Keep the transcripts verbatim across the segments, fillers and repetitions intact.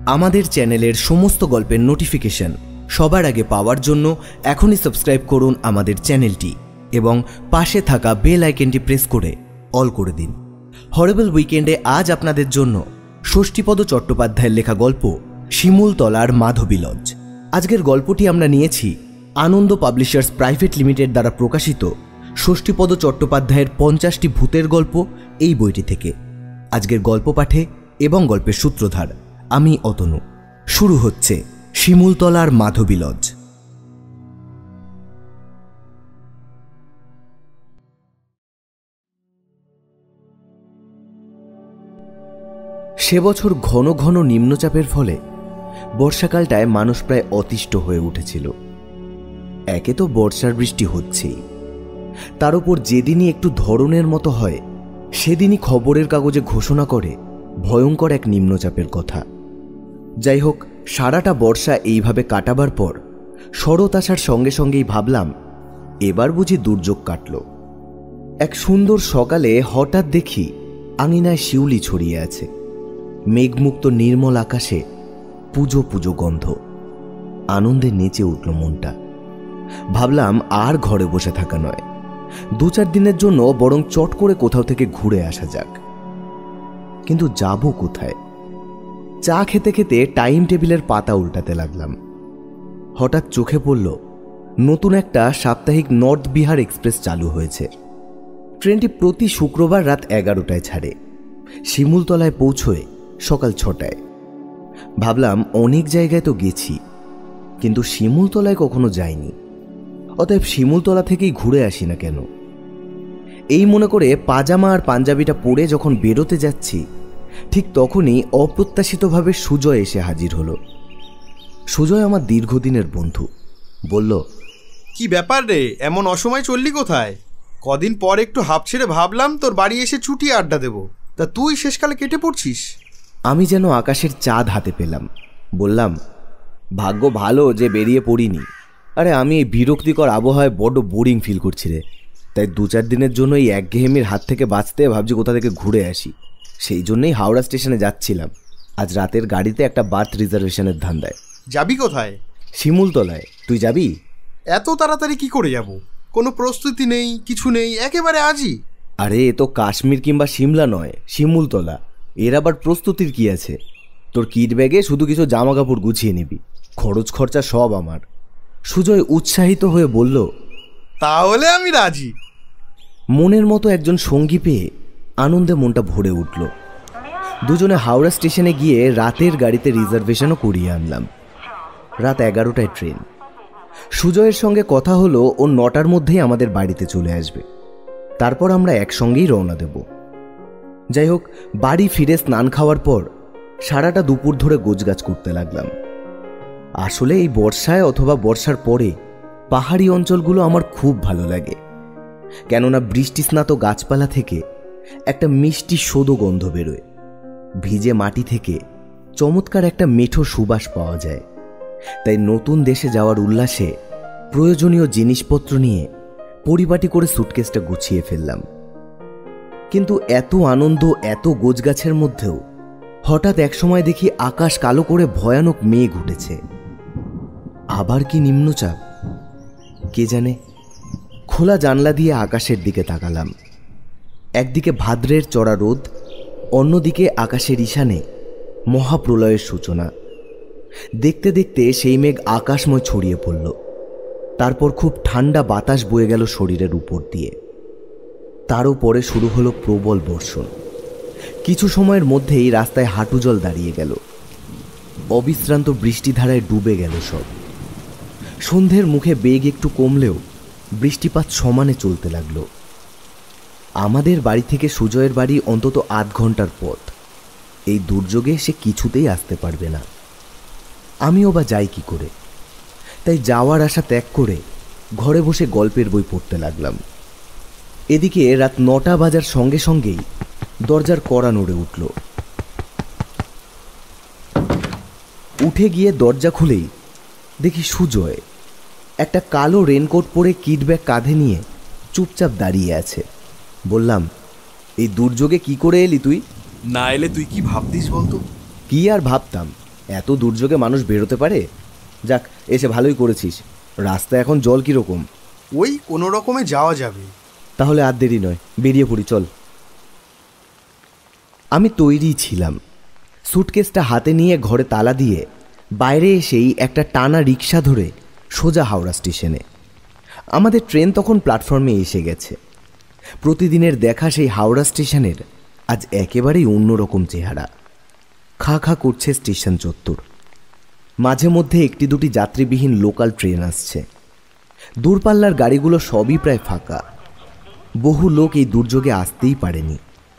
আমাদের চ্যানেলের সমস্ত গল্পের নোটিফিকেশন সবার আগে পাওয়ার জন্য এখনই সাবস্ক্রাইব করুন আমাদের চ্যানেলটি এবং পাশে থাকা বেল আইকনটি প্রেস করে অল করে দিন। হরেবল উইকেন্ডে আজ আপনাদের জন্য ষষ্ঠীপদ চট্টোপাধ্যায়ের লেখা গল্প শিমুলতলার মাধবী লজ। আজকের গল্পটি আমরা নিয়েছি আনন্দ পাবলিশার্স প্রাইভেট লিমিটেড দ্বারা প্রকাশিত ষষ্ঠীপদ চট্টোপাধ্যায়ের পঞ্চাশটি ভূতের গল্প এই বইটি থেকে। আজকের গল্প পাঠে এবং গল্পের সূত্রধার আমি অতনু। শুরু হচ্ছে শিমুলতলার মাধবী লজ। সে বছর ঘন ঘন নিম্নচাপের ফলে বর্ষাকালটায় মানুষ প্রায় অতিষ্ঠ হয়ে উঠেছিল। একে তো বর্ষার বৃষ্টি হচ্ছেই, তার উপর যেদিনই একটু ধরনের মতো হয় সেদিনই খবরের কাগজে ঘোষণা করে ভয়ঙ্কর এক নিম্নচাপের কথা। যাই হোক, সারাটা বর্ষা এইভাবে কাটাবার পর শরৎ আসার সঙ্গে সঙ্গেই ভাবলাম এবার বুঝি দুর্যোগ কাটল। এক সুন্দর সকালে হঠাৎ দেখি আঙিনায় শিউলি ছড়িয়ে আছে, মেঘমুক্ত নির্মল আকাশে পুজো পুজো গন্ধ। আনন্দে নেচে উঠল মনটা। ভাবলাম আর ঘরে বসে থাকা নয়, দু চার দিনের জন্য বরং চট করে কোথাও থেকে ঘুরে আসা যাক। কিন্তু যাব কোথায়? চা খেতে খেতে টাইম টেবিলের পাতা উল্টাতে লাগলাম। হঠাৎ চোখে পড়ল নতুন একটা সাপ্তাহিক নর্থ বিহার এক্সপ্রেস চালু হয়েছে। ট্রেনটি প্রতি শুক্রবার রাত এগারোটায় ছাড়ে, শিমুলতলায় পৌঁছয় সকাল ছটায়। ভাবলাম অনেক জায়গায় তো গেছি, কিন্তু শিমুলতলায় কখনো যাইনি, অতএব শিমুলতলা থেকেই ঘুরে আসি না কেন। এই মনে করে পাজামা আর পাঞ্জাবিটা পরে যখন বেরোতে যাচ্ছি, ঠিক তখনই অপ্রত্যাশিতভাবে সুজয় এসে হাজির হলো। সুজয় আমার দীর্ঘদিনের বন্ধু। বলল, কি ব্যাপার রে, এমন অসময় চললি কোথায়? কদিন পর একটু হাঁপ ছেড়ে ভাবলাম তোর বাড়ি এসে ছুটি আড্ডা দেব, তা তুই শেষকালে কেটে পড়ছিস। আমি যেন আকাশের চাঁদ হাতে পেলাম। বললাম, ভাগ্য ভালো যে বেরিয়ে পড়িনি। আরে আমি এই বিরক্তিকর আবহাওয়ায় বড্ড বোরিং ফিল করছি রে, তাই দু চার দিনের জন্য এই একঘেয়েমির হাত থেকে বাঁচতে ভাবছি কোথা থেকে ঘুরে আসি। সেই জন্যই হাওড়া স্টেশনে যাচ্ছিলাম। আজ রাতের গাড়িতে একটা বার্থ রিজার্ভেশনের ধান্দায়। যাবি কোথায়? শিমুলতলায়। তুই যাবি? এত তাড়াতাড়ি কি করে যাব? কোনো প্রস্তুতি নেই, কিছু নেই, একেবারে আজই। আরে এ তো কাশ্মীর কিংবা সিমলা নয়, শিমুলতলা। এর আবার প্রস্তুতির কি আছে? তোর কিট ব্যাগে শুধু কিছু জামা কাপড় গুছিয়ে নিবি, খরচ খরচা সব আমার। সুজয় উৎসাহিত হয়ে বলল, তাহলে আমি রাজি। মনের মতো একজন সঙ্গী পেয়ে আনন্দে মনটা ভরে উঠল। দুজনে হাওড়া স্টেশনে গিয়ে রাতের গাড়িতে রিজার্ভেশনও করিয়ে আনলাম। রাত এগারোটায় ট্রেন। সুজয়ের সঙ্গে কথা হলো ও নটার মধ্যেই আমাদের বাড়িতে চলে আসবে, তারপর আমরা একসঙ্গেই রওনা দেব। যাই হোক, বাড়ি ফিরে স্নান খাওয়ার পর সারাটা দুপুর ধরে গোছগাছ করতে লাগলাম। আসলে এই বর্ষায় অথবা বর্ষার পরে পাহাড়ি অঞ্চলগুলো আমার খুব ভালো লাগে, কেননা বৃষ্টিস্নাত গাছপালা থেকে একটা মিষ্টি সোদো গন্ধ বেরোয়। ভিজে মাটি থেকে চমৎকার একটা মেঠো সুবাস পাওয়া যায়। তাই নতুন দেশে যাওয়ার উল্লাসে প্রয়োজনীয় জিনিসপত্র নিয়ে পরিপাটি করে সুটকেসটা গুছিয়ে ফেললাম। কিন্তু এত আনন্দ, এত গোছগাছের মধ্যেও হঠাৎ একসময় দেখি আকাশ কালো করে ভয়ানক মেঘ উঠেছে। আবার কি নিম্নচাপ? কে জানে। খোলা জানলা দিয়ে আকাশের দিকে তাকালাম। একদিকে ভাদ্রের চড়া রোদ, অন্যদিকে আকাশের ঈশানে মহাপ্রলয়ের সূচনা। দেখতে দেখতে সেই মেঘ আকাশময় ছড়িয়ে পড়ল। তারপর খুব ঠান্ডা বাতাস বয়ে গেল শরীরের উপর দিয়ে। তারও পরে শুরু হলো প্রবল বর্ষণ। কিছু সময়ের মধ্যেই রাস্তায় হাঁটু জল দাঁড়িয়ে গেল। অবিশ্রান্ত বৃষ্টিধারায় ডুবে গেল সব। সন্ধ্যের মুখে বেগ একটু কমলেও বৃষ্টিপাত সমানে চলতে লাগলো। আমাদের বাড়ি থেকে সুজয়ের বাড়ি অন্তত আধ ঘন্টার পথ। এই দুর্যোগে সে কিছুতেই আসতে পারবে না। আমিও বা যাই কি করে? তাই যাওয়ার আশা ত্যাগ করে ঘরে বসে গল্পের বই পড়তে লাগলাম। এদিকে রাত নটা বাজার সঙ্গে সঙ্গেই দরজার কড়া নড়ে উঠল। উঠে গিয়ে দরজা খুলেই দেখি সুজয় একটা কালো রেনকোট পরে কিট ব্যাগ কাঁধে নিয়ে চুপচাপ দাঁড়িয়ে আছে। বললাম, এই দুর্যোগে কি করে এলি তুই? না এলে তুই কি ভাবতিস বলতো? কি আর ভাবতাম, এত দুর্যোগে মানুষ বেরোতে পারে? যাক, এসে ভালোই করেছিস। রাস্তা এখন জল কীরকম? ওই কোনো রকমে যাওয়া যাবে। তাহলে আর দেরি নয়, বেরিয়ে পড়ি, চল। আমি তৈরি ছিলাম। সুটকেসটা হাতে নিয়ে ঘরে তালা দিয়ে বাইরে এসেই একটা টানা রিক্সা ধরে সোজা হাওড়া স্টেশনে। আমাদের ট্রেন তখন প্ল্যাটফর্মে এসে গেছে। প্রতিদিনের দেখা সেই হাওড়া স্টেশনের আজ একেবারেই অন্যরকম চেহারা। খা খা করছে স্টেশন চত্বর। মাঝে মধ্যে একটি দুটি যাত্রীবিহীন লোকাল ট্রেন আসছে। দূরপাল্লার গাড়িগুলো সবই প্রায় ফাঁকা। বহু লোক এই দুর্যোগে আসতেই পারেনি।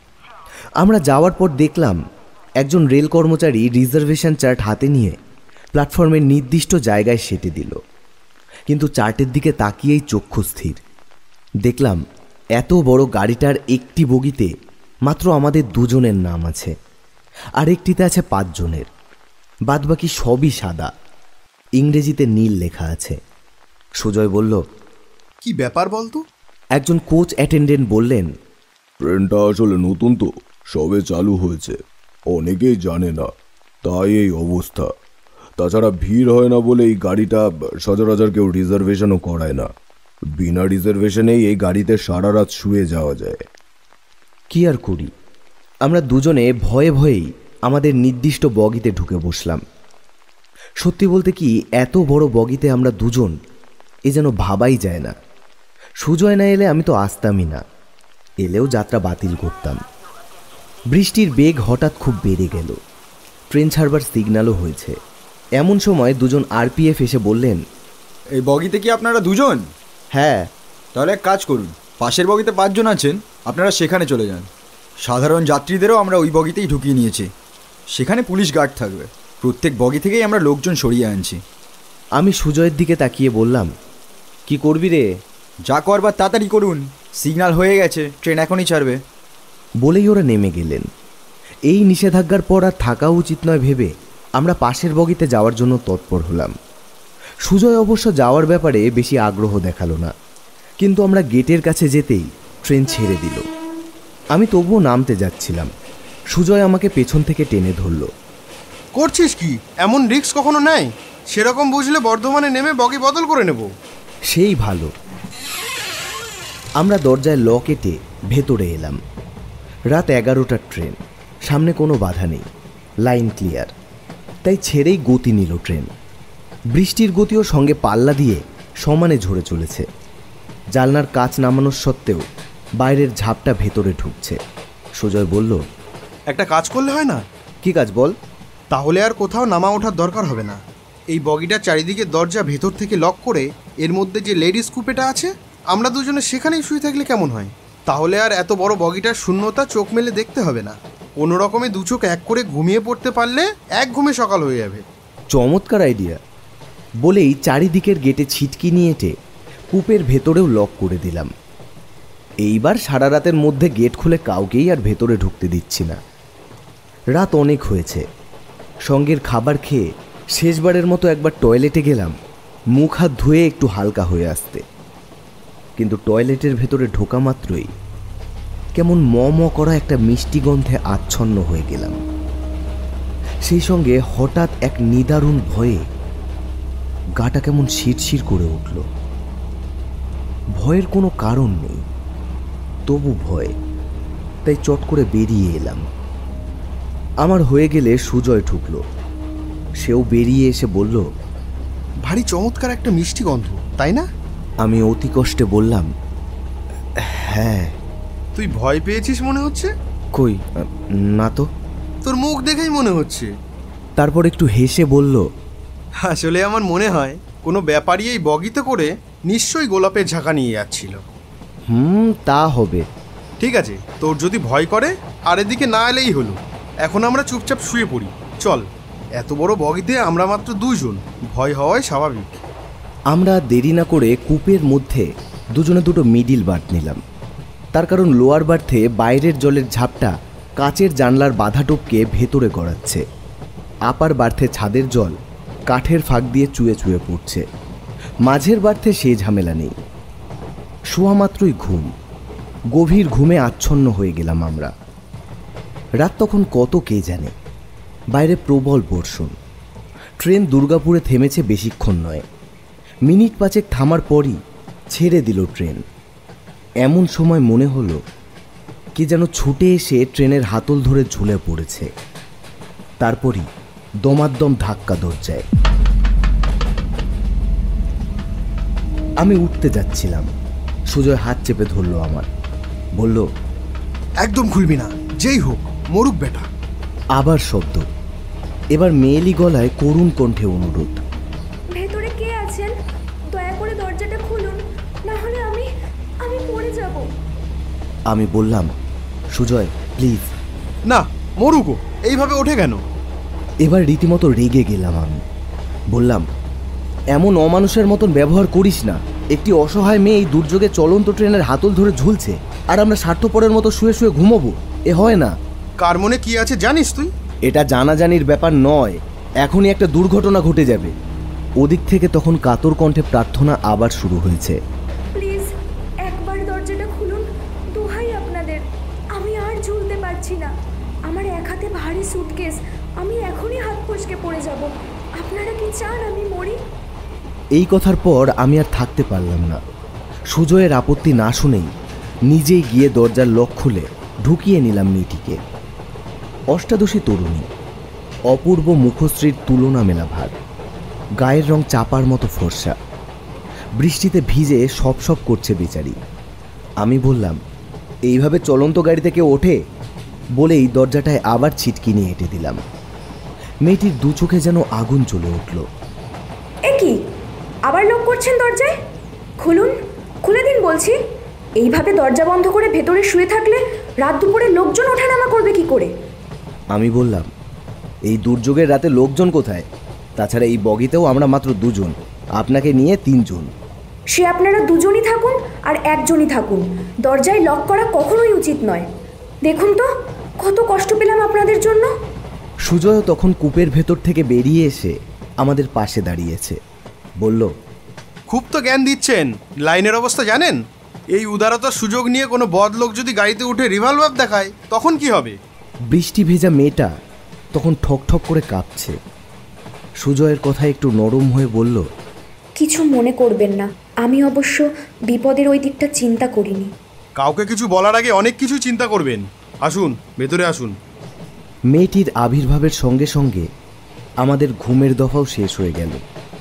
আমরা যাওয়ার পর দেখলাম একজন রেল কর্মচারী রিজার্ভেশন চার্ট হাতে নিয়ে প্ল্যাটফর্মের নির্দিষ্ট জায়গায় সেটে দিল। কিন্তু চার্টের দিকে তাকিয়েই চক্ষু স্থির। দেখলাম এত বড় গাড়িটার একটি বগিতে মাত্র আমাদের দুজনের নাম আছে, আর একটিতে আছে পাঁচজনের। বাদবাকি সবই সাদা, ইংরেজিতে নীল লেখা আছে। সুজয় বলল, কি ব্যাপার বলতো? একজন কোচ অ্যাটেন্ডেন্ট বললেন, ট্রেনটা আসলে নতুন তো, সবে চালু হয়েছে, অনেকেই জানে না, তাই এই অবস্থা। তাছাড়া ভিড় হয় না বলে এই গাড়িটা সচরাচর কেউ রিজার্ভেশনও করায় না। বিনা রিজার্ভেশনেই এই গাড়িতে সারা রাত শুয়ে যাওয়া যায়। কি আর করি, আমরা দুজনে ভয়ে ভয়েই আমাদের নির্দিষ্ট বগিতে ঢুকে বসলাম। সত্যি বলতে কি, এত বড় বগিতে আমরা দুজন, এ যেন ভাবাই যায় না। সুজয় না এলে আমি তো আসতামই না, এলেও যাত্রা বাতিল করতাম। বৃষ্টির বেগ হঠাৎ খুব বেড়ে গেল। ট্রেন ছাড়বার সিগন্যালও হয়েছে। এমন সময় দুজন আরপিএফ এসে বললেন, এই বগিতে কি আপনারা দুজন? হ্যাঁ। তাহলে এক কাজ করুন, পাশের বগিতে পাঁচজন আছেন, আপনারা সেখানে চলে যান। সাধারণ যাত্রীদেরও আমরা ওই বগিতেই ঢুকিয়ে নিয়েছি। সেখানে পুলিশ গার্ড থাকবে। প্রত্যেক বগি থেকেই আমরা লোকজন সরিয়ে আনছি। আমি সুজয়ের দিকে তাকিয়ে বললাম, কি করবি রে? যা করবার তাড়াতাড়ি করুন, সিগন্যাল হয়ে গেছে, ট্রেন এখনই ছাড়বে। বলেই ওরা নেমে গেলেন। এই নিষেধাজ্ঞার পর আর থাকা উচিত নয় ভেবে আমরা পাশের বগিতে যাওয়ার জন্য তৎপর হলাম। সুজয় অবশ্য যাওয়ার ব্যাপারে বেশি আগ্রহ দেখালো না, কিন্তু আমরা গেটের কাছে যেতেই ট্রেন ছেড়ে দিল। আমি তবুও নামতে যাচ্ছিলাম। সুজয় আমাকে পেছন থেকে টেনে ধরল। করছিস কি? এমন রিস্ক কখনো নেয়? সেরকম বুঝলে বর্ধমানে নেমে বগি বদল করে নেব। সেই ভালো। আমরা দরজায় ল কেটে ভেতরে এলাম। রাত এগারোটার ট্রেন, সামনে কোনো বাধা নেই, লাইন ক্লিয়ার। তাই ছেড়েই গতি নিল ট্রেন। বৃষ্টির গতিও সঙ্গে পাল্লা দিয়ে সমানে ঝরে চলেছে। জানলার কাচ নামানোর সত্ত্বেও বাইরের ঝাপটা ভেতরে ঢুকছে। সুজয় বলল, একটা কাজ করলে হয় না? কি কাজ বল? তাহলে আর কোথাও নামা ওঠার দরকার হবে না। এই বগিটার চারিদিকে দরজা ভেতর থেকে লক করে এর মধ্যে যে লেডিস কুপেটা আছে, আমরা দুজনে সেখানেই শুয়ে থাকলে কেমন হয়? তাহলে আর এত বড় বগিটার শূন্যতা চোখ মেলে দেখতে হবে না। কোনো রকমে দু চোখ এক করে ঘুমিয়ে পড়তে পারলে এক ঘুমে সকাল হয়ে যাবে। চমৎকার আইডিয়া। বলেই চারিদিকের গেটে ছিটকি নিয়ে এটে কূপের ভেতরেও লক করে দিলাম। এইবার সারা রাতের মধ্যে গেট খুলে কাউকেই আর ভেতরে ঢুকতে দিচ্ছি না। রাত অনেক হয়েছে। সঙ্গের খাবার খেয়ে শেষবারের মতো একবার টয়লেটে গেলাম, মুখ হাত ধুয়ে একটু হালকা হয়ে আসতে। কিন্তু টয়লেটের ভেতরে ঢোকা মাত্রই কেমন ম ম করা একটা মিষ্টি গন্ধে আচ্ছন্ন হয়ে গেলাম। সেই সঙ্গে হঠাৎ এক নিদারুণ ভয়ে গাটা কেমন শিরশির করে উঠল। ভয়ের কোনো কারণ নেই, তবু ভয়। তাই চট করে বেরিয়ে এলাম। আমার হয়ে গেলে সুজয় ঢুকলো। সেও বেরিয়ে এসে বলল, ভারী চমৎকার একটা মিষ্টি গন্ধ, তাই না? আমি অতি কষ্টে বললাম, হ্যাঁ। তুই ভয় পেয়েছিস মনে হচ্ছে। কই না তো। তোর মুখ দেখেই মনে হচ্ছে। তারপর একটু হেসে বলল, আসলে আমার মনে হয় কোনো ব্যাপারী এই বগিতে করে নিশ্চয়ই গোলাপের ঝাঁকা নিয়ে যাচ্ছিল। হুম, তা হবে। ঠিক আছে, তোর যদি ভয় করে আর এদিকে না এলেই হলো। এখন আমরা চুপচাপ শুয়ে পড়ি, চল। এত বড় বগিতে আমরা মাত্র দুইজন, ভয় হওয়াই স্বাভাবিক। আমরা দেরি না করে কূপের মধ্যে দুজনে দুটো মিডিল বার্থ নিলাম। তার কারণ লোয়ার বার্থে বাইরের জলের ঝাপটা কাচের জানলার বাধা টপকে ভেতরে গড়াচ্ছে। আপার বার্থে ছাদের জল কাঠের ফাঁক দিয়ে চুয়ে চুয়ে পড়ছে। মাঝের বার্থে সেই ঝামেলা নেই। শোয়া মাত্রই ঘুম। গভীর ঘুমে আচ্ছন্ন হয়ে গেলাম আমরা। রাত তখন কত কে জানে। বাইরে প্রবল বর্ষণ, ট্রেন দুর্গাপুরে থেমেছে বেশিক্ষণ নয়, মিনিট পাঁচেক থামার পরই ছেড়ে দিল ট্রেন। এমন সময় মনে হলো কি যেন ছুটে এসে ট্রেনের হাতল ধরে ঝুলে পড়েছে। তারপরই দমাদ্দম ধাক্কা দরজায়। আমি উঠতে যাচ্ছিলাম, সুজয় হাত চেপে ধরলো আমার, বলল, একদম খুলবি না, যেই হোক মরুক বেটা। আবার শব্দ, এবার মেয়েলি গলায় করুণ কণ্ঠে অনুরোধ, ভেতরে কে আছেন? দয়া করে দরজাটা খুলুন, না হলে আমি আমি পড়ে যাব। আমি বললাম, সুজয় প্লিজ। না, মরুকো, এইভাবে ওঠে কেন? এবার রীতিমতো রেগে গেলাম আমি। বললাম, এমন অমানুষের মতন ব্যবহার করিস না। একটি অসহায় মেয়ে এই দুর্যোগে চলন্ত ট্রেনের হাতল ধরে ঝুলছে, আর আমরা স্বার্থপরের মতো শুয়ে শুয়ে ঘুমোবো? এ হয় না। কার মনে কি আছে জানিস তুই? এটা জানাজানির ব্যাপার নয়, এখনই একটা দুর্ঘটনা ঘটে যাবে। ওদিক থেকে তখন কাতর কণ্ঠে প্রার্থনা আবার শুরু হয়েছে, প্লিজ একবার দরজাটা খুলুন, দোহাই আপনাদের। আমি আর ঝুলতে পারছি না, আমার এক হাতে ভারী সুটকেস, আমি এখনই হাত ফসকে পড়ে যাব। আপনারা কি চান আমি মরি? এই কথার পর আমি আর থাকতে পারলাম না। সুজয়ের আপত্তি না শুনেই নিজেই গিয়ে দরজার লক খুলে ঢুকিয়ে নিলাম মেয়েটিকে। অষ্টাদশী তরুণী, অপূর্ব মুখশ্রীর তুলনা মেলা ভার, গায়ের রং চাপার মতো ফর্সা, বৃষ্টিতে ভিজে সপ সপ করছে বেচারি। আমি বললাম, এইভাবে চলন্ত গাড়ি থেকে ওঠে? বলেই দরজাটায় আবার ছিটকি নিয়ে এঁটে দিলাম। মেয়েটির দু চোখে যেন আগুন জ্বলে উঠল। এ কি, আবার লক করছেন দরজায়? খুলুন, খুলে দিন বলছি। এইভাবে দরজা বন্ধ করে ভেতরে শুয়ে থাকলে রাত দুপুরে লোকজন ওঠানামা করবে কি করে? আমি বললাম, এই দুর্যোগের রাতে লোকজন কোথায়? তাছাড়া এই বগিতেও আমরা মাত্র দুজন, আপনাকে নিয়ে তিনজন। সে আপনারা দুজনই থাকুন আর একজনই থাকুন, দরজায় লক করা কখনোই উচিত নয়। দেখুন তো কত কষ্ট পেলাম আপনাদের জন্য। সুজয়ও তখন কূপের ভেতর থেকে বেরিয়ে এসে আমাদের পাশে দাঁড়িয়েছে, বলল, খুব তো জ্ঞান দিচ্ছেন, লাইনের অবস্থা জানেন? এই উদারতার সুযোগ নিয়ে কোনো বদ লোক যদি গাড়িতে উঠে রিভলভার দেখায় তখন কি হবে? বৃষ্টি ভেজা মেয়েটা তখন ঠক ঠক করে কাঁপছে। সুজয়ের কথা একটু নরম হয়ে বলল, কিছু মনে করবেন না, আমি অবশ্য বিপদের ওই দিকটা চিন্তা করিনি। কাউকে কিছু বলার আগে অনেক কিছু চিন্তা করবেন। আসুন, ভেতরে আসুন। মেয়েটির আবির্ভাবের সঙ্গে সঙ্গে আমাদের ঘুমের দফাও শেষ হয়ে গেল।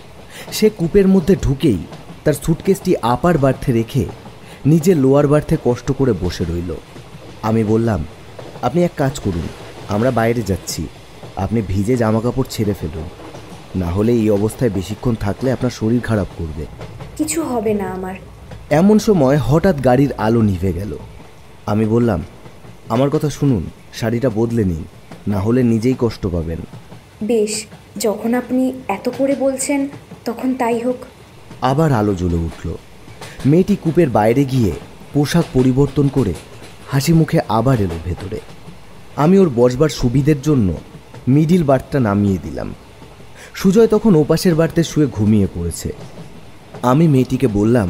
সে কূপের মধ্যে ঢুকেই তার সুটকেসটি আপার বার্থে রেখে নিজের লোয়ার বার্থে কষ্ট করে বসে রইল। আমি বললাম, আপনি এক কাজ করুন, আমরা বাইরে যাচ্ছি, আপনি ভিজে জামা কাপড় ছেড়ে ফেলুন, না হলে এই অবস্থায় বেশিক্ষণ থাকলে আপনার শরীর খারাপ করবে। কিছু হবে না আমার। এমন সময় হঠাৎ গাড়ির আলো নিভে গেল। আমি বললাম, আমার কথা শুনুন, শাড়িটা বদলে নিন, না হলে নিজেই কষ্ট পাবেন। বেশ, যখন আপনি এত করে বলছেন তখন তাই হোক। আবার আলো জ্বলে উঠল। মেয়েটি কূপের বাইরে গিয়ে পোশাক পরিবর্তন করে হাসি মুখে আবার এলো ভেতরে। আমি ওর বসবার সুবিধের জন্য মিডিল বার্থটা নামিয়ে দিলাম। সুজয় তখন ওপাশের বার্থে শুয়ে ঘুমিয়ে পড়েছে। আমি মেয়েটিকে বললাম,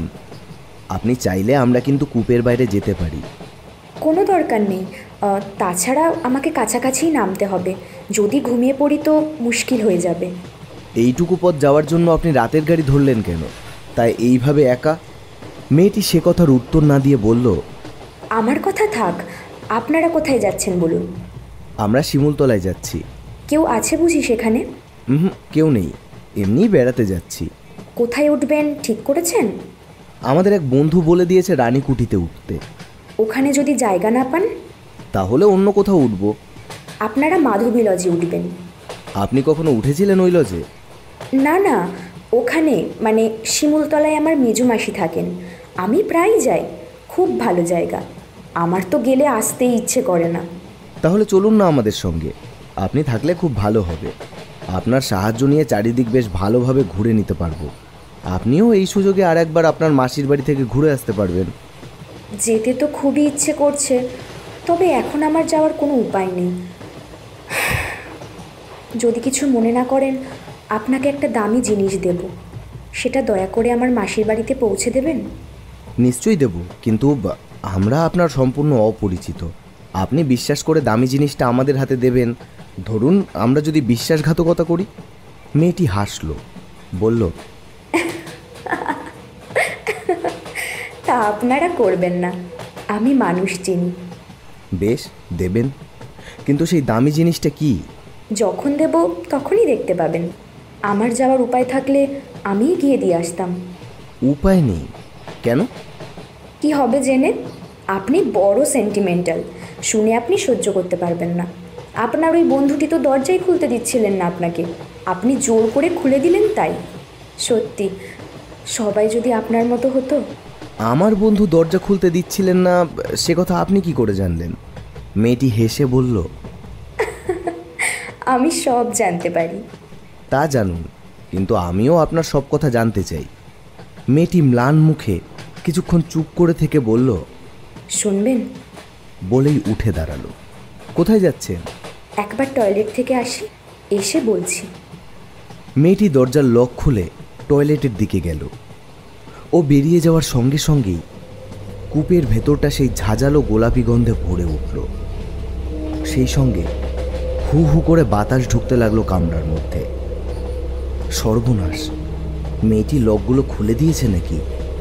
আপনি চাইলে আমরা কিন্তু কূপের বাইরে যেতে পারি। কোনো দরকার নেই, তাছাড়া আমাকে কাছাকাছিই নামতে হবে, যদি ঘুমিয়ে পড়ি তো মুশকিল হয়ে যাবে। এইটুকু পথ যাওয়ার জন্য আপনি রাতের গাড়ি ধরলেন কেন? তাই এইভাবে একা? মেয়েটি সে কথার উত্তর না দিয়ে বলল, আমার কথা থাক, আপনারা কোথায় যাচ্ছেন বলুন। আমরা শিমুলতলায় যাচ্ছি। কেউ আছে বুঝি সেখানে? হুম, কেউ নেই, এমনিই বেড়াতে যাচ্ছি। কোথায় উঠবেন ঠিক করেছেন? আমাদের এক বন্ধু বলে দিয়েছে রানীকুঠিতে উঠতে। ওখানে যদি জায়গা না পান তাহলে অন্য কোথাও উঠব। আপনারা মাধবী লজে উঠবেন। আপনি কখনো উঠেছিলেন ওই লজে? না না, ওখানে মানে শিমুলতলায় আমার মেজো মাসি থাকেন, আমি প্রায়ই যাই, খুব ভালো জায়গা। আমার তো গেলে আসতেই ইচ্ছে করে না। তাহলে চলুন না আমাদের সঙ্গে, আপনি থাকলে খুব ভালো হবে। আপনার সাহায্য নিয়ে চারিদিক বেশ ভালোভাবে ঘুরে নিতে পারবো। আপনিও এই সুযোগে আর একবার আপনার মাসির বাড়ি থেকে ঘুরে আসতে পারবেন। যেতে তো খুবই ইচ্ছে করছে, তবে এখন আমার যাওয়ার কোনো উপায় নেই। যদি কিছু মনে না করেন, আপনাকে একটা দামি জিনিস দেব, সেটা দয়া করে আমার মাসির বাড়িতে পৌঁছে দেবেন। নিশ্চয়ই দেব, কিন্তু আমরা আপনার সম্পূর্ণ অপরিচিত। আপনি বিশ্বাস করে দামি জিনিসটা আমাদের হাতে দেবেন, ধরুন আমরা যদি বিশ্বাসঘাতকতা করি? মেয়েটি হাসল, বলল, তা আপনারা করবেন না, আমি মানুষ চিনি। বেশ, দেবেন, কিন্তু সেই দামি জিনিসটা কি? যখন দেব তখনই দেখতে পাবেন। আমার যাওয়ার উপায় থাকলে আমিই গিয়ে দিয়ে আসতাম। উপায় নেই কেন? কি হবে জেনে? আপনি বড় সেন্টিমেন্টাল, শুনে আপনি সহ্য করতে পারবেন না। আপনার ওই বন্ধুটি তো দরজাই খুলতে দিচ্ছিলেন না আপনাকে, আপনি জোর করে খুলে দিলেন তাই। সত্যি, সবাই যদি আপনার মতো হতো। আমার বন্ধু দরজা খুলতে দিচ্ছিলেন না সে কথা আপনি কি করে জানলেন? মেয়েটি হেসে বলল, আমি সব জানতে পারি। তা জানুন, কিন্তু আমিও আপনার সব কথা জানতে চাই। মেয়েটি ম্লান মুখে কিছুক্ষণ চুপ করে থেকে বলল, শুনবেন? বলেই উঠে দাঁড়ালো। কোথায় যাচ্ছেন? একবার টয়লেট থেকে আসি, এসে বলছি। মেয়েটি দরজার লক খুলে টয়লেটের দিকে গেল। ও বেরিয়ে যাওয়ার সঙ্গে সঙ্গেই কূপের ভেতরটা সেই ঝাঁঝালো গোলাপি গন্ধে ভরে উঠল। সেই সঙ্গে হু হু করে বাতাস ঢুকতে লাগলো কামরার মধ্যে। সর্বনাশ, মেয়েটি লকগুলো খুলে দিয়েছে নাকি?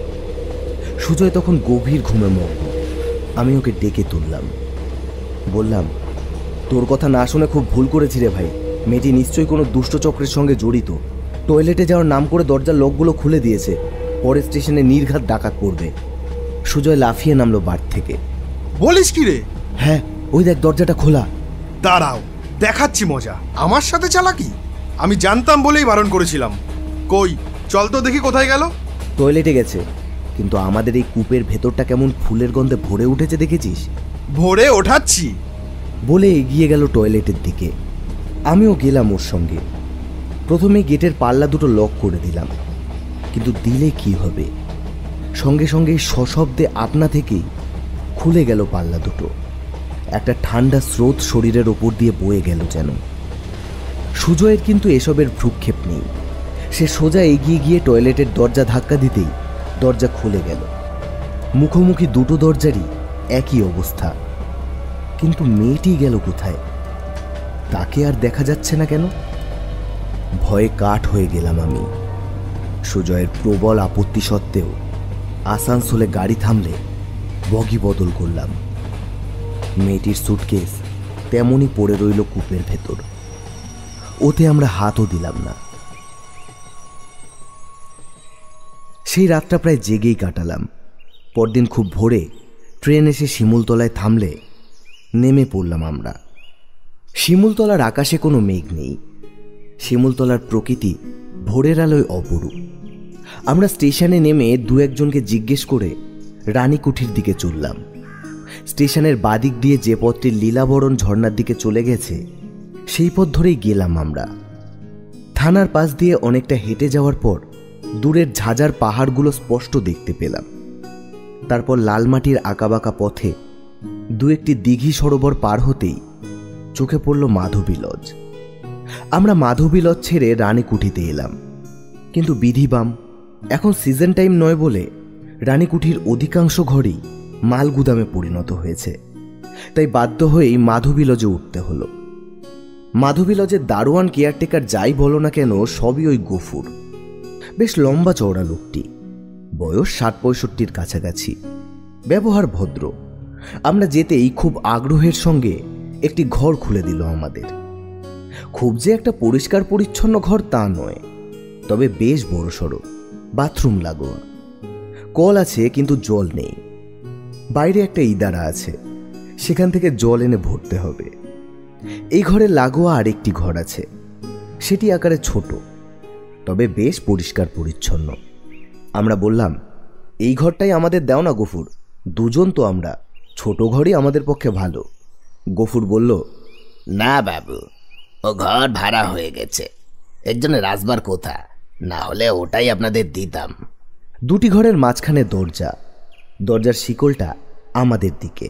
সুজয় তখন গভীর ঘুমে মগ্ন। আমি ওকে ডেকে তুললাম, বললাম, তোর কথা না শুনে খুব ভুল করেছি রে ভাই। মেয়েটি নিশ্চয়ই কোনো দুষ্টচক্রের সঙ্গে জড়িত। টয়লেটে যাওয়ার নাম করে দরজার লকগুলো খুলে দিয়েছে, পরে স্টেশনে নির্ঘাত ডাকাত পড়বে। সুজয় লাফিয়ে নামলো বাড়ি থেকে। বলিস কি রে? হ্যাঁ, ওই দেখ দরজাটা খোলা। দাঁড়াও, দেখাচ্ছি মজা। আমার সাথে চালাকি? আমি জানতাম বলেই বারণ করেছিলাম। কই, চল তো দেখি কোথায় গেল। টয়লেটে গেছে, কিন্তু আমাদের এই কূপের ভেতরটা কেমন ফুলের গন্ধে ভরে উঠেছে দেখেছিস? ভোরে ওঠাচ্ছি বলে এগিয়ে গেল টয়লেটের দিকে। আমিও গেলাম ওর সঙ্গে। প্রথমে গেটের পাল্লা দুটো লক করে দিলাম, কিন্তু দিলে কি হবে, সঙ্গে সঙ্গে সশব্দে আপনা থেকেই খুলে গেল পাল্লা দুটো। একটা ঠান্ডা স্রোত শরীরের ওপর দিয়ে বয়ে গেল যেন। সুজয়ের কিন্তু এসবের ভ্রুক্ষেপ নেই। সে সোজা এগিয়ে গিয়ে টয়লেটের দরজা ধাক্কা দিতেই দরজা খুলে গেল। মুখোমুখি দুটো দরজারই একই অবস্থা, কিন্তু মেয়েটি গেল কোথায়? তাকে আর দেখা যাচ্ছে না কেন? ভয়ে কাঠ হয়ে গেলাম আমি। সুজয়ের প্রবল আপত্তি সত্ত্বেও আসানসোলে গাড়ি থামলে বগি বদল করলাম। মেয়েটির সুটকেস তেমনই পড়ে রইল কূপের ভেতর। ওতে আমরা হাতও দিলাম না। সেই রাতটা প্রায় জেগেই কাটালাম। পরদিন খুব ভোরে ট্রেন এসে শিমুলতলায় থামলে নেমে পড়লাম আমরা। শিমুলতলার আকাশে কোনো মেঘ নেই। শিমুলতলার প্রকৃতি ভোরের আলোয় অপরূপ। আমরা স্টেশনে নেমে দু একজনকে জিজ্ঞেস করে রানীকুঠির দিকে চললাম। স্টেশনের বাদিক দিয়ে যে পথটি লীলাবরণ ঝর্ণার দিকে চলে গেছে সেই পথ ধরেই গেলাম আমরা। থানার পাশ দিয়ে অনেকটা হেঁটে যাওয়ার পর দূরের ঝাঁঝার পাহাড়গুলো স্পষ্ট দেখতে পেলাম। তারপর লালমাটির আঁকাবাঁকা পথে দু একটি দিঘি সরোবর পার হতেই চোখে পড়ল মাধবী লজ। আমরা মাধবী লজ ছেড়ে রানীকুঠিতে এলাম, কিন্তু বিধিবাম এখন সিজন টাইম নয় বলে রানীকুঠির অধিকাংশ ঘরই মালগুদামে পরিণত হয়েছে। তাই বাধ্য হয়েই মাধবী লজে উঠতে হলো। মাধবী লজের দারোয়ান কেয়ারটেকার যাই বলো না কেন সবই ওই গফুর। বেশ লম্বা চওড়া লোকটি, বয়স ষাট পঁয়ষট্টির কাছাকাছি, ব্যবহার ভদ্র। আমরা যেতেই খুব আগ্রহের সঙ্গে একটি ঘর খুলে দিল আমাদের। খুব যে একটা পরিষ্কার পরিচ্ছন্ন ঘর তা নয়, তবে বেশ বড়সড়, বাথরুম লাগোয়া। কল আছে কিন্তু জল নেই। বাইরে একটা ইদারা আছে, সেখান থেকে জল এনে ভরতে হবে। এই ঘরে লাগোয়া আরেকটি ঘর আছে, সেটি আকারে ছোট, তবে বেশ পরিষ্কার পরিচ্ছন্ন। আমরা বললাম, এই ঘরটাই আমাদের দাও না গফুর, দুজন তো আমরা, ছোট ঘরই আমাদের পক্ষে ভালো। গফুর বলল, না বাবু, ও ঘর ভাড়া হয়ে গেছে, এর জন্য রাজবার কোথা, না হলে ওটাই আপনাদের দিতাম। দুটি ঘরের মাঝখানে দরজা, দরজার শিকলটা আমাদের দিকে।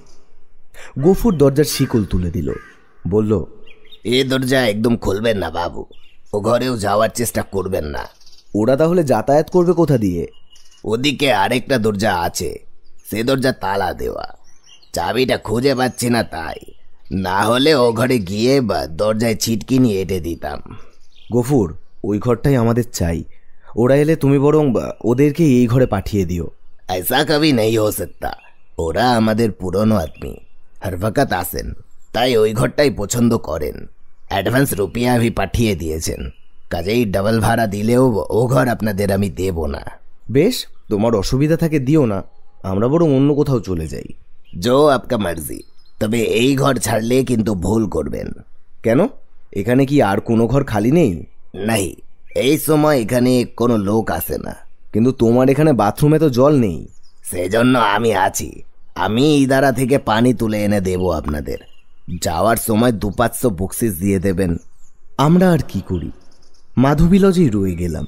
গফুর দরজার শিকল তুলে দিল, বলল, এ দরজা একদম খুলবেন না বাবু, ও ঘরেও যাওয়ার চেষ্টা করবেন না। ওরা তাহলে যাতায়াত করবে কোথা দিয়ে? ওদিকে আরেকটা দরজা আছে, সে দরজা তালা দেওয়া, চাবিটা খুঁজে পাচ্ছি না তাই, না হলে ও ঘরে গিয়ে বা দরজায় ছিটকিনি এঁটে দিতাম। গফুর, ওই ঘরটাই আমাদের চাই। ওরা এলে তুমি বরং ওদেরকে এই ঘরে পাঠিয়ে দিও। ऐसा कभी नहीं हो सकता। ওরা আমাদের পুরনো আদমি, হর বকত আসেন, তাই ওই ঘরটাই পছন্দ করেন। অ্যাডভান্স রুপিয়া ভি পাঠিয়ে দিয়েছেন, কাজেই ডাবল ভাড়া দিলেও ও ঘর আপনাদের আমি দেব না। বেশ, তোমার অসুবিধা থাকে দিও না, আমরা বরং অন্য কোথাও চলে যাই। জো আপকা মার্জি, তবে এই ঘর ছাড়লে কিন্তু ভুল করবেন। কেন, এখানে কি আর কোনো ঘর খালি নেই? নাই, এই সময় এখানে কোনো লোক আসে না। কিন্তু তোমার এখানে বাথরুমে তো জল নেই। সেজন্য আমি আছি, আমি ইদারা থেকে পানি তুলে এনে দেব আপনাদের। যাওয়ার সময় দু পাঁচশো বক্সিস দিয়ে দেবেন। আমরা আর কি করি, মাধবী লজেই রয়ে গেলাম।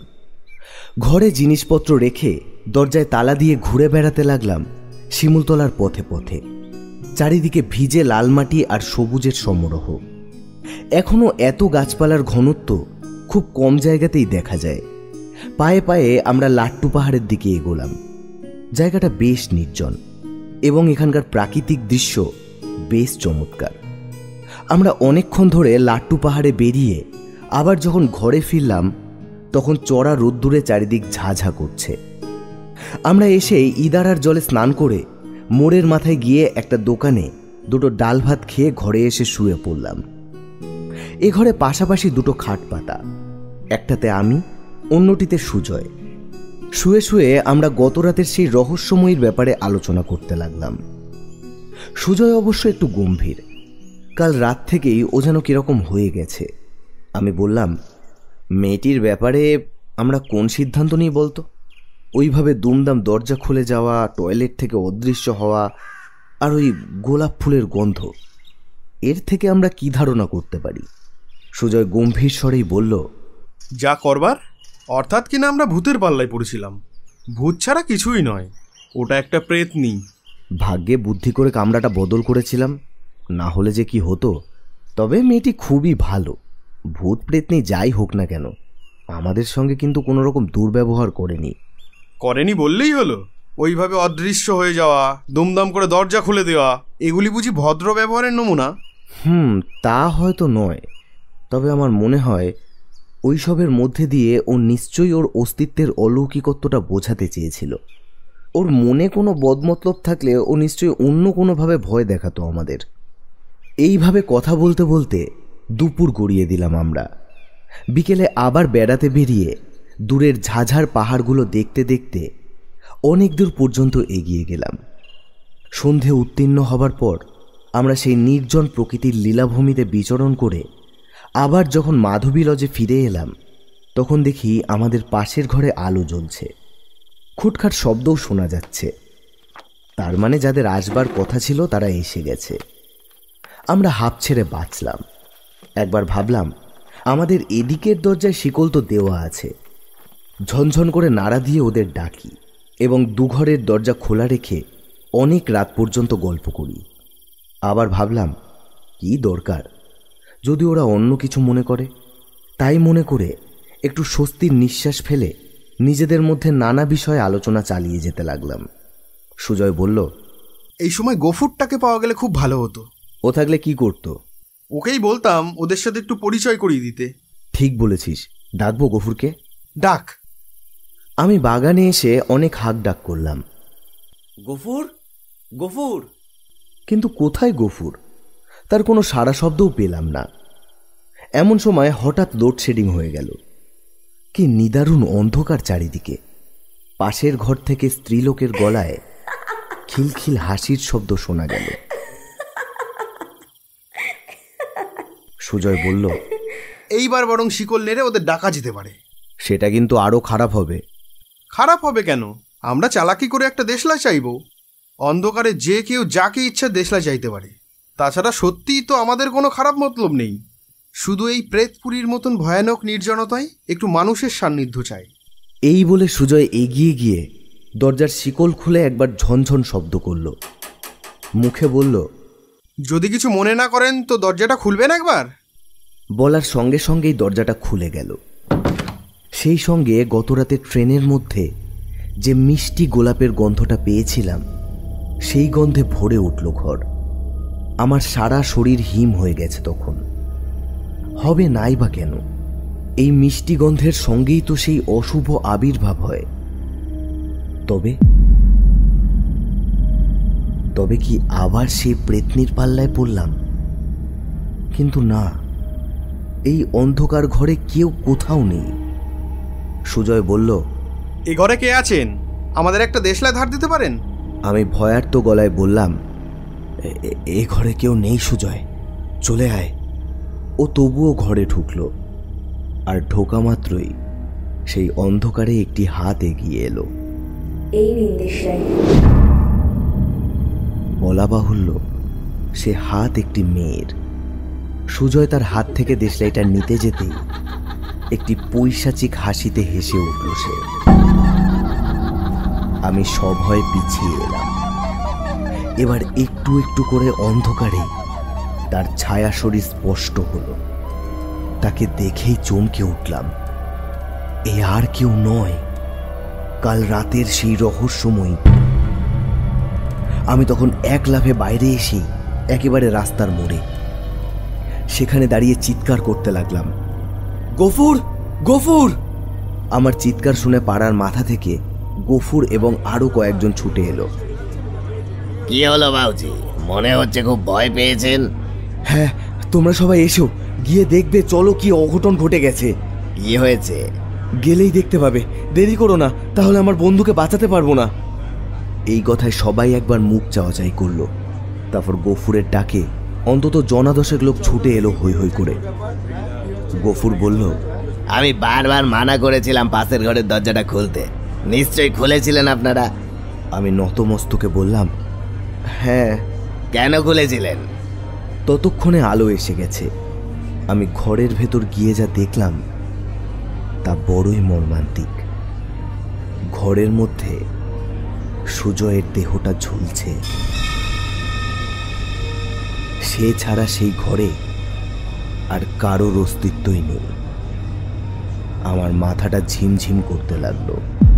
ঘরে জিনিসপত্র রেখে দরজায় তালা দিয়ে ঘুরে বেড়াতে লাগলাম শিমুলতলার পথে পথে। চারিদিকে ভিজে লাল মাটি আর সবুজের সমারোহ। এখনো এত গাছপালার ঘনত্ব খুব কম জায়গাতেই দেখা যায়। পায়ে পায়ে আমরা লাট্টু পাহাড়ের দিকে এগোলাম। জায়গাটা বেশ নির্জন এবং এখানকার প্রাকৃতিক দৃশ্য বেশ চমৎকার। আমরা অনেকক্ষণ ধরে লাট্টু পাহাড়ে বেরিয়ে আবার যখন ঘরে ফিরলাম তখন চড়া রোদ্দুরে চারিদিক ঝাঝা করছে। আমরা এসে ইদারার জলে স্নান করে মোড়ের মাথায় গিয়ে একটা দোকানে দুটো ডাল ভাত খেয়ে ঘরে এসে শুয়ে পড়লাম। এ ঘরে পাশাপাশি দুটো খাট পাতা, একটাতে আমি, অন্যটিতে সুজয়। শুয়ে শুয়ে আমরা গত রাতের সেই রহস্যময়ীর ব্যাপারে আলোচনা করতে লাগলাম। সুজয় অবশ্য একটু গম্ভীর, কাল রাত থেকেই ও যেন কিরকম হয়ে গেছে। আমি বললাম, মেয়েটির ব্যাপারে আমরা কোন সিদ্ধান্ত নিই বলতো? ওইভাবে দুমদাম দরজা খুলে যাওয়া, টয়লেট থেকে অদৃশ্য হওয়া, আর ওই গোলাপ ফুলের গন্ধ, এর থেকে আমরা কি ধারণা করতে পারি? সুজয় গম্ভীর স্বরেই বলল, যা করবার, অর্থাৎ কিনা আমরা ভূতের পাল্লায় পড়েছিলাম। ভূত ছাড়া কিছুই নয়, ওটা একটা প্রেতনি। ভাগ্যে বুদ্ধি করে কামরাটা বদল করেছিলাম, না হলে যে কি হতো। তবে মেয়েটি খুবই ভালো। ভূত প্রেতনি যাই হোক না কেন, আমাদের সঙ্গে কিন্তু কোনো রকম দুর্ব্যবহার করেনি। করেনি বললেই হলো? ওইভাবে অদৃশ্য হয়ে যাওয়া, দুমদাম করে দরজা খুলে দেওয়া, এগুলি বুঝি ভদ্র ব্যবহারের নমুনা? হুম, তা হয়তো নয়, তবে আমার মনে হয় ওইসবের মধ্যে দিয়ে ও নিশ্চয়ই ওর অস্তিত্বের অলৌকিকত্বটা বোঝাতে চেয়েছিল। ওর মনে কোনো বদমতলব থাকলে ও নিশ্চয়ই অন্য কোনোভাবে ভয় দেখাতো আমাদের। এইভাবে কথা বলতে বলতে দুপুর গড়িয়ে দিলাম আমরা। বিকেলে আবার বেড়াতে বেরিয়ে দূরের ঝাঝার পাহাড়গুলো দেখতে দেখতে অনেক দূর পর্যন্ত এগিয়ে গেলাম। সন্ধে উত্তীর্ণ হবার পর আমরা সেই নির্জন প্রকৃতির লীলাভূমিতে বিচরণ করে আবার যখন মাধবী লজে ফিরে এলাম তখন দেখি আমাদের পাশের ঘরে আলো জ্বলছে, খুটখাট শব্দও শোনা যাচ্ছে। তার মানে যাদের আসবার কথা ছিল তারা এসে গেছে। আমরা হাঁপ ছেড়ে বাঁচলাম। একবার ভাবলাম, আমাদের এদিকের দরজায় শিকল তো দেওয়া আছে, ঝনঝন করে নাড়া দিয়ে ওদের ডাকি এবং দুঘরের দরজা খোলা রেখে অনেক রাত পর্যন্ত গল্প করি। আবার ভাবলাম, কি দরকার, যদি ওরা অন্য কিছু মনে করে। তাই মনে করে একটু স্বস্তির নিঃশ্বাস ফেলে নিজেদের মধ্যে নানা বিষয়ে আলোচনা চালিয়ে যেতে লাগলাম। সুজয় বলল, এই সময় গফুরটাকে পাওয়া গেলে খুব ভালো হতো। ও থাকলে কি করতো? ওকেই বলতাম ওদের সাথে একটু পরিচয় করিয়ে দিতে। ঠিক বলেছিস, ডাকবো গফুরকে। ডাক। আমি বাগানে এসে অনেক হাঁক ডাক করলাম, গফুর, গফুর। কিন্তু কোথায় গফুর? তার কোনো সাড়া শব্দও পেলাম না। এমন সময় হঠাৎ লোডশেডিং হয়ে গেল। কি নিদারুণ অন্ধকার চারিদিকে। পাশের ঘর থেকে স্ত্রীলোকের গলায় খিলখিল হাসির শব্দ শোনা গেল। সুজয় বলল, এইবার বরং শিকল নেড়ে ওদের ডাকা যেতে পারে। সেটা কিন্তু আরো খারাপ হবে। খারাপ হবে কেন? আমরা চালাকি করে একটা দেশলা চাইব। অন্ধকারে যে কেউ যাকে ইচ্ছা দেশলা চাইতে পারে। তাছাড়া সত্যিই তো আমাদের কোনো খারাপ মতলব নেই। শুধু এই প্রেতপুরীর মতন ভয়ানক নির্জনতায় একটু মানুষের সান্নিধ্য চাই। এই বলে সুজয় এগিয়ে গিয়ে দরজার শিকল খুলে একবার ঝনঝন শব্দ করল। মুখে বলল, যদি কিছু মনে না করেন তো দরজাটা খুলবেন একবার। বলার সঙ্গে সঙ্গেই দরজাটা খুলে গেল। সেই সঙ্গে গতরাতে ট্রেনের মধ্যে যে মিষ্টি গোলাপের গন্ধটা পেয়েছিলাম সেই গন্ধে ভরে উঠল ঘর। আমার সারা শরীর হিম হয়ে গেছে তখন। হবে নাই বা কেন, এই মিষ্টি গন্ধের সঙ্গেই তো সেই অশুভ আবির্ভাব হয়। তবে তবে কি আবার সেই প্রেতনির পাল্লায় পড়লাম? কিন্তু না, এই অন্ধকার ঘরে কেউ কোথাও নেই। সুজয় বলল, এ ঘরে কে আছেন? আমাদের একটা দেশলাই ধার দিতে পারেন? আমি ভয়ার্ত গলায় বললাম, এ ঘরে কেউ নেই সুজয়, চলে আয়। ও তবুও ঘরে ঢুকলো, আর ঢোকা মাত্রই সেই অন্ধকারে একটি হাত এগিয়ে এলো। এই নিন দেশলাই। বলা বাহুল্য, সে হাত একটি মেয়ের। সুজয় তার হাত থেকে দেশলাইটা নিতে যেতেই একটি পৈশাচিক হাসিতে হেসে উঠল সে। আমি সভয়ে পিছিয়ে এলাম। এবার একটু একটু করে অন্ধকারে তার ছায়া শরীর স্পষ্ট হলো। তাকে দেখেই চমকে উঠলাম। এ আর কেউ নয়, কাল রাতের সেই রহস্যময়ী। আমি তখন এক লাফে বাইরে এসে একেবারে রাস্তার মোড়ে সেখানে দাঁড়িয়ে চিৎকার করতে লাগলাম, গফুর, গফুর! আমার চিৎকার শুনে পাড়ার মাথা থেকে গফুর এবং আরো কয়েকজন ছুটে এলো। কি হলো বাউজি, মনে হচ্ছে খুব ভয় পেয়েছেন? হ্যাঁ, তোমরা সবাই এসো, গিয়ে দেখবে চলো কি অঘটন ঘটে গেছে। কি হয়েছে? গেলেই দেখতে পাবে, দেরি করো না, তাহলে আমার বন্ধুকে বাঁচাতে পারবো না। এই কথায় সবাই একবার মুখ চাওয়াচাই করলো। তারপর গফুরের ডাকে অন্তত জনা দশেক লোক ছুটে এলো হৈ হৈ করে। গফুর বলল, আমি বারবার মানা করেছিলাম পাশের ঘরের দরজাটা খুলতে, নিশ্চয়ই খুলেছিলেন আপনারা? আমি নতমস্তকে বললাম, হ্যাঁ। কেন খুলেছিলেন? ততক্ষণে আলো এসে গেছে। আমি ঘরের ভেতর গিয়ে যা দেখলাম তা বড়ই মর্মান্তিক। ঘরের মধ্যে সুজয়ের দেহটা ঝুলছে। সে ছাড়া সেই ঘরে আর কারোর অস্তিত্বই নেই। আমার মাথাটা ঝিমঝিম করতে লাগলো।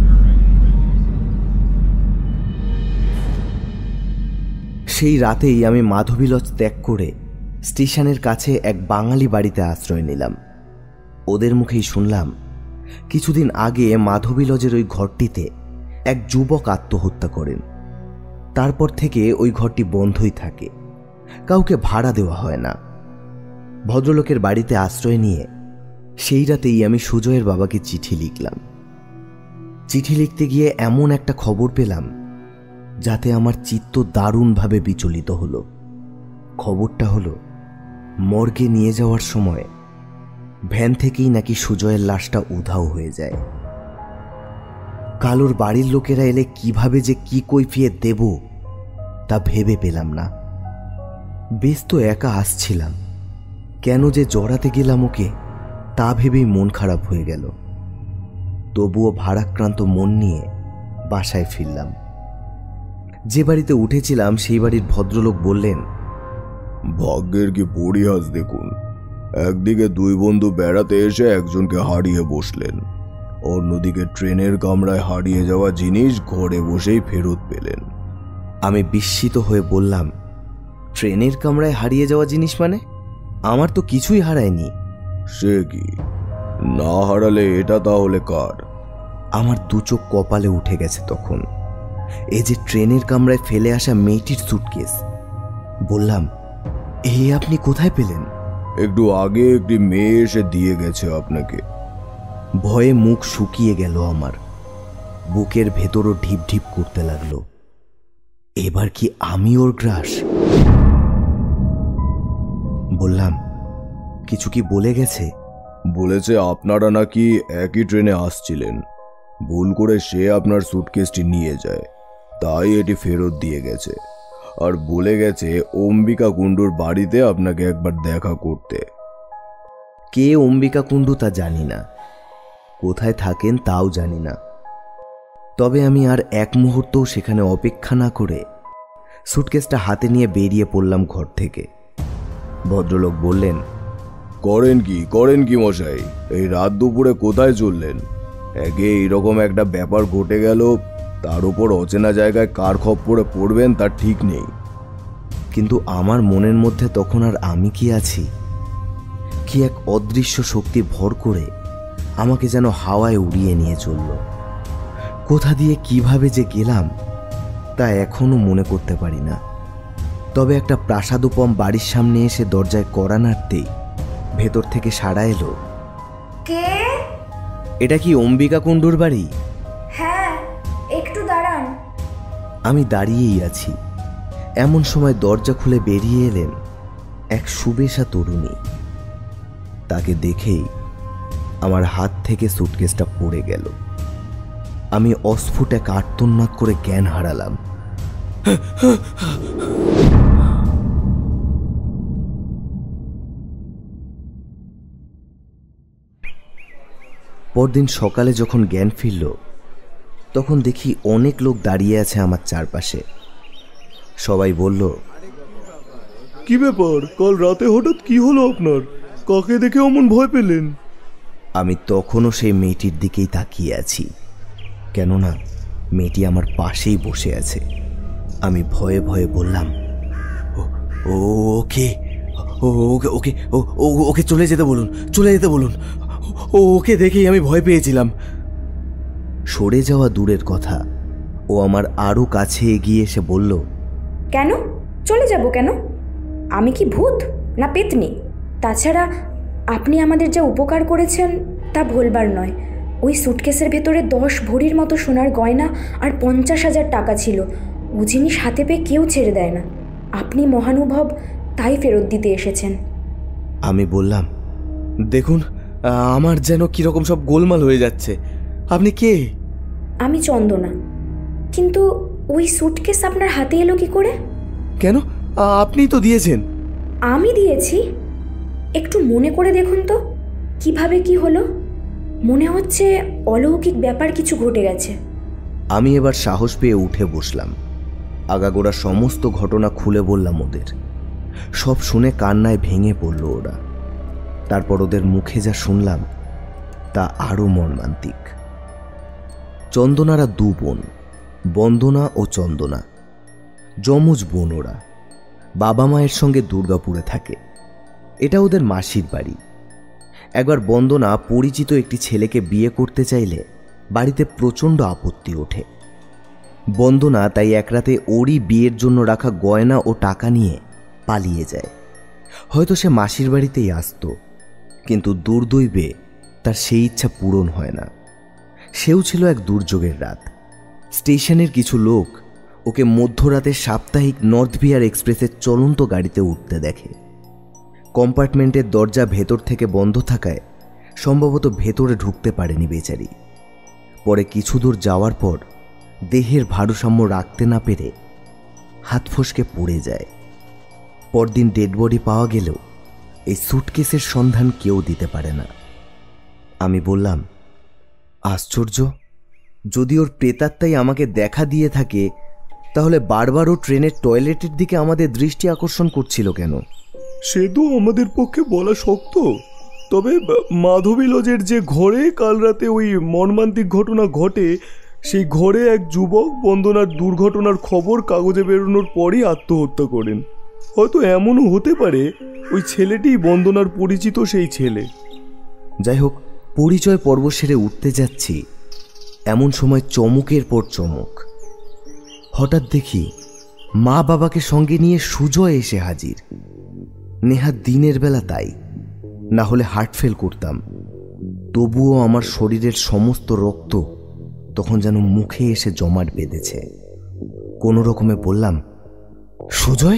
সেই রাতেই আমি মাধবী লজ ত্যাগ করে স্টেশনের কাছে এক বাঙালি বাড়িতে আশ্রয় নিলাম। ওদের মুখেই শুনলাম কিছুদিন আগে মাধবী লজের ওই ঘরটিতে এক যুবক আত্মহত্যা করেন। তারপর থেকে ওই ঘরটি বন্ধই থাকে, কাউকে ভাড়া দেওয়া হয় না। ভদ্রলোকের বাড়িতে আশ্রয় নিয়ে সেই রাতেই আমি সুজয়ের বাবাকে চিঠি লিখলাম। চিঠি লিখতে গিয়ে এমন একটা খবর পেলাম যাতে আমার চিত্ত দারুণভাবে বিচলিত হলো। খবরটা হলো, মর্গে নিয়ে যাওয়ার সময় ভ্যান থেকেই নাকি সুজয়ের লাশটা উধাও হয়ে যায়। কালোর বাড়ির লোকেরা এলে কিভাবে যে কি কৈফিয়ত দেব তা ভেবে পেলাম না। বেশ তো একা আসছিলাম, কেন যে জড়াতে গেলাম ওকে তা ভেবেই মন খারাপ হয়ে গেল। তবুও ভারাক্রান্ত মন নিয়ে বাসায় ফিরলাম। যে বাড়িতে উঠেছিলাম সেই বাড়ির ভদ্রলোক বললেন, ভাগ্যের কি পরিহাস দেখুন, একদিকে দুই বন্ধু বেড়াতে এসে একজনকে হারিয়ে বসলেন, অন্যদিকে ট্রেনের কামরায় হারিয়ে যাওয়া জিনিস ঘরে বসেই ফেরত পেলেন। আমি বিস্মিত হয়ে বললাম, ট্রেনের কামরায় হারিয়ে যাওয়া জিনিস মানে? আমার তো কিছুই হারায়নি। সে কি, না হারালে এটা তাহলে কার? আমার দু চোখ কপালে উঠে গেছে তখন। এ যে ট্রেনের কামরায় ফেলে আসা মেয়েটির সুটকেস। বললাম, এ আপনি কোথায় পেলেন? একটু আগে একটি মেয়ে এসে দিয়ে গেছে আপনাকে। ভয়ে মুখ শুকিয়ে গেল আমার, বুকের ভেতরও ঢিপ ঢিপ করতে লাগলো। এবার কি আমি ওর গ্রাস? বললাম, কিছু কি বলে গেছে? বলেছে আপনারা নাকি একই ট্রেনে আসছিলেন, ভুল করে সে আপনার সুটকেসটি নিয়ে যায়, তাই এটি ফেরত দিয়ে গেছে। আর বলে গেছে অম্বিকা কুণ্ডুর বাড়িতে আপনাকে একবার দেখা করতে। কে অম্বিকা কুণ্ডু তা জানি না, কোথায় থাকেন তাও জানি না। তবে আমি আর এক মুহূর্তও সেখানে অপেক্ষা না করে সুটকেসটা হাতে নিয়ে বেরিয়ে পড়লাম ঘর থেকে। ভদ্রলোক বললেন, করেন কি করেন কি মশাই, এই রাত দুপুরে কোথায় চললেন? একে এইরকম একটা ব্যাপার ঘটে গেল, তার উপর অচেনা জায়গায় কার খপ্পরে পড়বেন তার ঠিক নেই। কিন্তু আমার মনের মধ্যে তখন আর আমি কি আছি? কি এক অদৃশ্য শক্তি ভর করে আমাকে যেন হাওয়ায় উড়িয়ে নিয়ে চলল। কোথা দিয়ে কিভাবে যে গেলাম তা এখনো মনে করতে পারি না। তবে একটা প্রাসাদোপম বাড়ির সামনে এসে দরজায় কড়া নাড়তেই ভেতর থেকে সাড়া এলো, কে? এটা কি অম্বিকা কুণ্ডুর বাড়ি? হ্যাঁ, একটু দাঁড়ান। আমি দাঁড়িয়েই আছি। এমন সময় দরজা খুলে বেরিয়ে এলেন এক সুবেশা তরুণী। তাকে দেখেই আমার হাত থেকে সুটকেসটা পড়ে গেল। আমি অস্ফুট এক আর্তনাদ করে জ্ঞান হারালাম। পরদিন সকালে যখন জ্ঞান ফিরল তখন দেখি অনেক লোক দাঁড়িয়ে আছে আমার চারপাশে। সবাই বলল, কি ব্যাপার, কাল রাতে হঠাৎ কি হলো আপনার? কাকে দেখে অমন ভয় পেলেন? আমি তখনও সেই মেয়েটির দিকেই তাকিয়ে আছি, কেননা মেয়েটি আমার পাশেই বসে আছে। আমি ভয়ে ভয়ে বললাম, ও ওকে ওকে ওকে ওকে চলে যেতে বলুন, চলে যেতে বলুন। ও ওকে দেখেই আমি ভয় পেয়েছিলাম। সরে যাওয়া দূরের কথা, ও আমার আরও কাছে এগিয়ে এসে বলল, কেন চলে যাব কেন? আমি কি ভূত না পেতনি? তাছাড়া আপনি আমাদের যা উপকার করেছেন তা ভুলবার নয়। ওই সুটকেসের ভেতরে দশ ভরির মতো সোনার গয়না আর পঞ্চাশ হাজার টাকা ছিল। ও জিনিস হাতে পেয়ে কেউ ছেড়ে দেয় না। আপনি মহানুভব, তাই ফেরত দিতে এসেছেন। আমি বললাম, দেখুন আমার যেন কীরকম সব গোলমাল হয়ে যাচ্ছে। আপনি কে? আমি চন্দনা। কিন্তু ওই সুটকেস আপনার হাতে এলো কি করে? কেন, আপনি তো দিয়েছেন। আমি দিয়েছি? একটু মনে করে দেখুন তো কিভাবে কি হলো। মনে হচ্ছে অলৌকিক ব্যাপার কিছু ঘটে গেছে। আমি এবার সাহস পেয়ে উঠে বসলাম। আগাগোড়া সমস্ত ঘটনা খুলে বললাম ওদের। সব শুনে কান্নায় ভেঙে পড়ল ওরা। তারপর ওদের মুখে যা শুনলাম তা আরও মর্মান্তিক। চন্দনারা দু বোন, বন্দনা ও চন্দনা, যমজ বোন ওরা। বাবা মায়ের সঙ্গে দুর্গাপুরে থাকে। এটা ওদের মাসির বাড়ি। একবার বন্দনা পরিচিত একটি ছেলেকে বিয়ে করতে চাইলে বাড়িতে প্রচণ্ড আপত্তি ওঠে। বন্দনা তাই এক রাতে ওরই বিয়ের জন্য রাখা গয়না ও টাকা নিয়ে পালিয়ে যায়। হয়তো সে মাসির বাড়িতেই আসতো, কিন্তু দুর্দৈবে তার সেই ইচ্ছা পূরণ হয় না। সেও ছিল এক দুর্যোগের রাত। স্টেশনের কিছু লোক ওকে মধ্যরাতে সাপ্তাহিক নর্থ বিহার এক্সপ্রেসের চলন্ত গাড়িতে উঠতে দেখে। কম্পার্টমেন্টের দরজা ভেতর থেকে বন্ধ থাকায় সম্ভবত ভেতরে ঢুকতে পারেনি বেচারি। পরে কিছু দূর যাওয়ার পর দেহের ভারসাম্য রাখতে না পেরে হাত ফসকে পড়ে যায়। পরদিন ডেড বডি পাওয়া গেলেও এই সুটকেসের সন্ধান কেউ দিতে পারে না। আমি বললাম, আশ্চর্য, যদি ওর প্রেতাত্মাই আমাকে দেখা দিয়ে থাকে তাহলে বারবার ও ট্রেনের টয়লেটের দিকে আমাদের দৃষ্টি আকর্ষণ করছিল কেন? সে তো আমাদের পক্ষে বলা শক্ত। তবে মাধবী লজের যে ঘরে কাল রাতে ওই মর্মান্তিক ঘটনা ঘটে, সেই ঘরে এক যুবক বন্দনার দুর্ঘটনার খবর কাগজে বেরোনোর পরই আত্মহত্যা করেন। হয়তো এমনও হতে পারে ওই ছেলেটি বন্দনার পরিচিত সেই ছেলে। যাই হোক, পরিচয় পর্ব সেরে উঠতে যাচ্ছি, এমন সময় চমকের পর চমক। হঠাৎ দেখি মা বাবাকে সঙ্গে নিয়ে সুজয় এসে হাজির। নেহাত দিনের বেলা তাই, না হলে হার্ট ফেল করতাম। তবুও আমার শরীরের সমস্ত রক্ত তখন যেন মুখে এসে জমাট বেঁধেছে। কোনো রকমে বললাম, সুজয়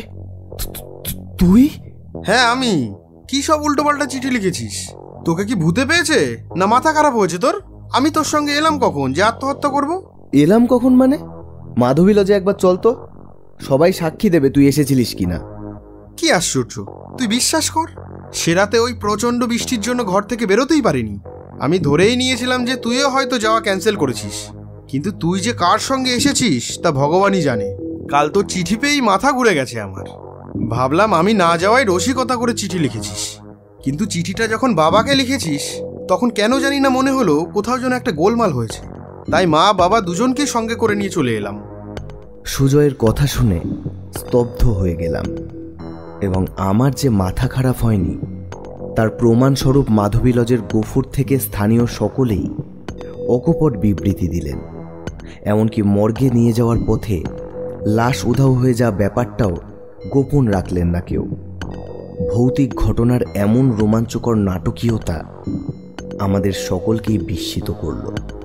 তুই? হ্যাঁ আমি। কি সব উল্টোপাল্টা চিঠি লিখেছিস? তোকে কি ভূতে পেয়েছে না মাথা খারাপ হয়েছে তোর? আমি তোর সঙ্গে এলাম কখন যে আত্মহত্যা করব? এলাম কখন মানে? মাধবী লজে একবার চল তো, সবাই সাক্ষী দেবে তুই এসেছিলিস কিনা। কি আশ্চর্য, তুই বিশ্বাস কর, সে রাতে ওই প্রচণ্ড বৃষ্টির জন্য ঘর থেকে বেরোতেই পারিনি। আমি ধরেই নিয়েছিলাম যে তুইও হয়তো যাওয়া ক্যান্সেল করেছিস, কিন্তু তুই যে কার সঙ্গে এসেছিস তা ভগবানই জানে। কাল তো চিঠি পেয়েই মাথা ঘুরে গেছে আমার। ভাবলাম আমি না যাওয়ায় রসিকতা করে চিঠি লিখেছিস, কিন্তু চিঠিটা যখন বাবাকে লিখেছিস তখন কেন জানি না মনে হলো কোথাও যেন একটা গোলমাল হয়েছে। তাই মা বাবা দুজনকে সঙ্গে করে নিয়ে চলে এলাম। সুজয়ের কথা শুনে স্তব্ধ হয়ে গেলাম, এবং আমার যে মাথা খারাপ হয়নি তার প্রমাণস্বরূপ মাধবী লজের গফুর থেকে স্থানীয় সকলেই অকপট বিবৃতি দিলেন। এমনকি মর্গে নিয়ে যাওয়ার পথে লাশ উধাও হয়ে যাওয়া ব্যাপারটাও গোপন রাখলেন না কেউ। ভৌতিক ঘটনার এমন রোমাঞ্চকর নাটকীয়তা আমাদের সকলকেই বিস্মিত করল।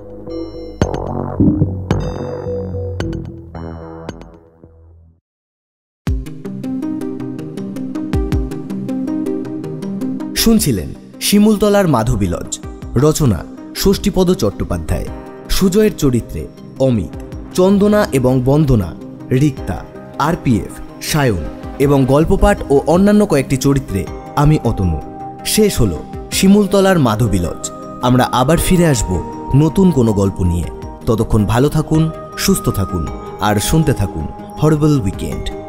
শুনছিলেন শিমুলতলার মাধবী লজ, রচনা ষষ্ঠীপদ চট্টোপাধ্যায়, সুজয়ের চরিত্রে অমিত, চন্দনা এবং বন্দনা, রিক্তা, আরপিএফ, সায়ন এবং গল্পপাঠ ও অন্যান্য কয়েকটি চরিত্রে আমি অতনু। শেষ হলো শিমুলতলার মাধবী লজ। আমরা আবার ফিরে আসব নতুন কোনো গল্প নিয়ে। ততক্ষণ ভালো থাকুন, সুস্থ থাকুন আর শুনতে থাকুন হরবল উইকেন্ড।